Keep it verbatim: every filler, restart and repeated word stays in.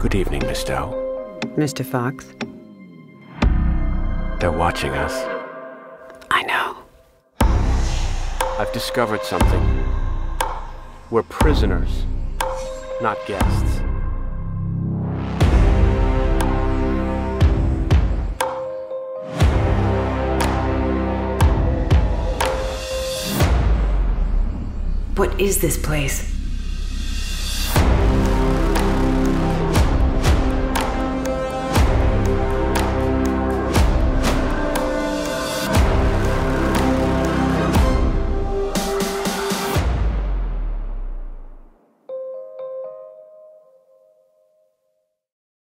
Good evening, Miss Doe. Mister Fox? They're watching us. I know. I've discovered something. We're prisoners, not guests. What is this place?